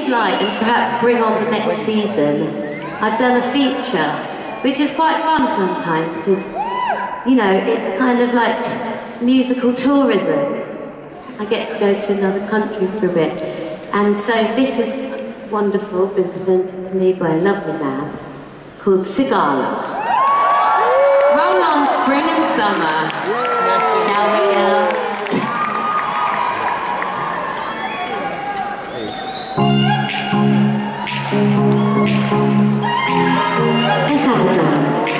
seems like, and perhaps bring on the next season, I've done a feature, which is quite fun sometimes, because, you know, it's kind of like musical tourism. I get to go to another country for a bit. And so this is wonderful, been presented to me by a lovely man called Sigala. Roll on spring and summer, shall we, girls? Let's have a dance.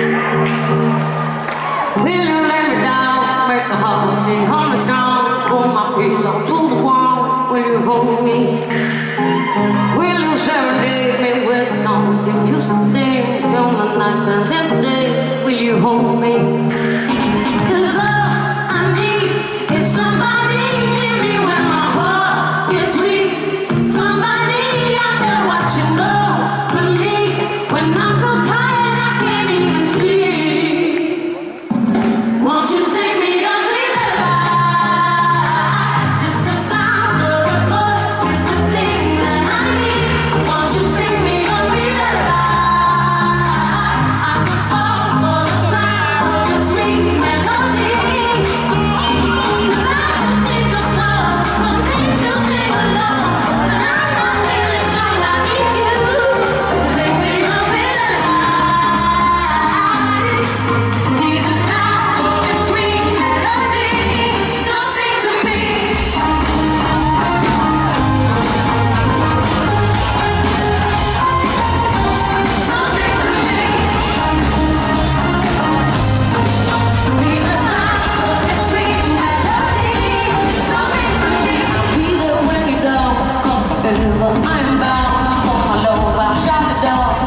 Will you let me down, make the heart sing, hum the song, pull my peace up to the wall, will you hold me? Will you serenade me with the song you used to sing till the night comes in today, will you hold me? 'Cause all I need is somebody near me when my heart gets weak, somebody out there watching over me when I'm so tired I can't even sleep. Won't you sing me a sweet lullaby? Just the sound of your voice is the thing that I need. Won't you sing me a sweet lullaby? I could fall for the sound of a sweet melody. 'Cause I just need your song for me to sing along. And I'm not feeling strong, I need you to sing me a sweet lullaby. Need the sound of a sweet melody. Don't sing to me. So sing to me. Need the sound of a sweet melody. So sing to me. Either when you're down, 'cause forever I am bound. For my love, I'll shut the door.